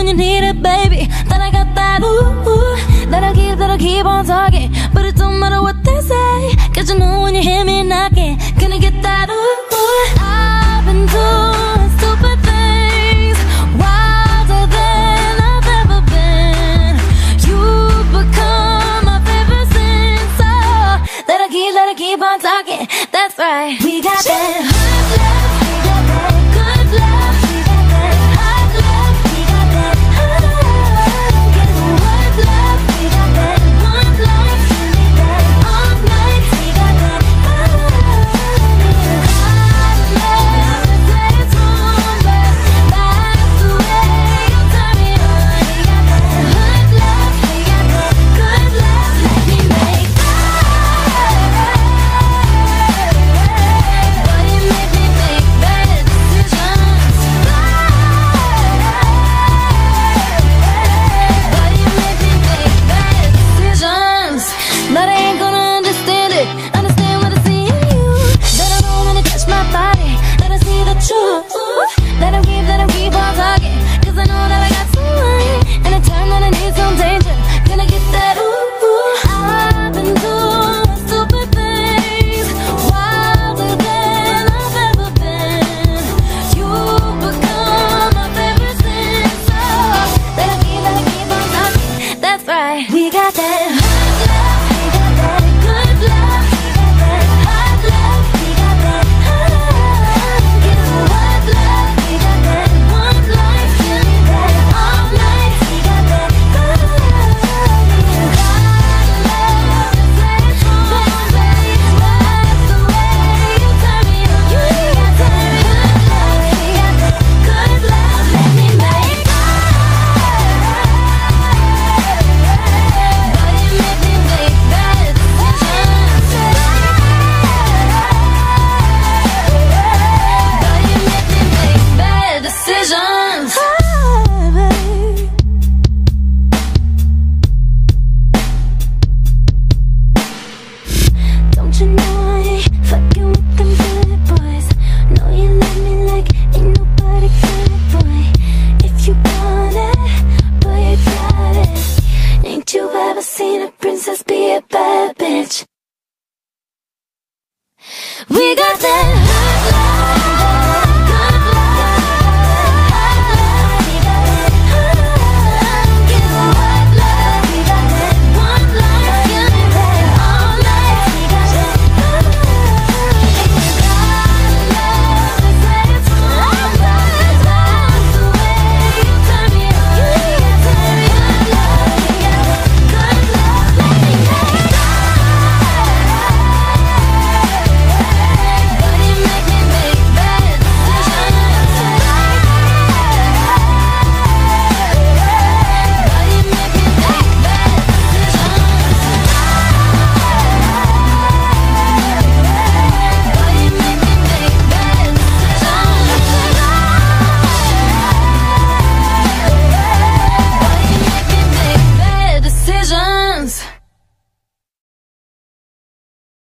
you need it, baby. Then I got that ooh, that'll keep on talking. But it don't matter what they say, 'cause you know when you hear me knocking, gonna get that ooh. I've been doing stupid things, wilder than I've ever been. You've become my favorite sin, so that'll keep on talking. That's right. We got that hood love, we got that good love, we got that hot love, we got that hot love. Get the word love, we got that one life, we need that all night, we got that hot love. Hot love, say it's wrong, but that's the way you turn me on. We got that hood love, we got that good love, let me make that. But I ain't gonna understand it. Understand what I see in you. That I know when to touch my body, that I see the truth. Let him keep on talking, 'cause I know that I got someone. And a time that I need some danger, gonna get that ooh. I've been doing stupid things, wilder than I've ever been. You've become my favorite sin, so let him keep on talking. That's right. We got that.